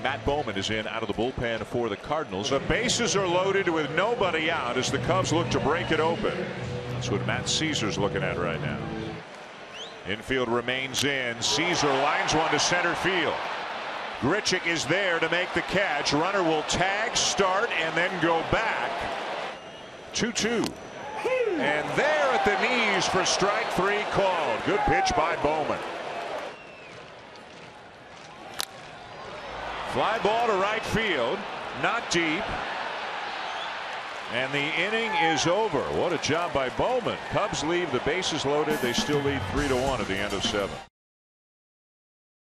Matt Bowman is in out of the bullpen for the Cardinals. The bases are loaded with nobody out as the Cubs look to break it open. That's what Matt Caesar's looking at right now. Infield remains in. Caesar lines one to center field. Grichuk is there to make the catch. Runner will tag, start, and then go back. 2-2. And there at the knees for strike three called. Good pitch by Bowman. Fly ball to right field. Not deep. And the inning is over. What a job by Bowman. Cubs leave the bases loaded. They still lead 3-1 at the end of 7.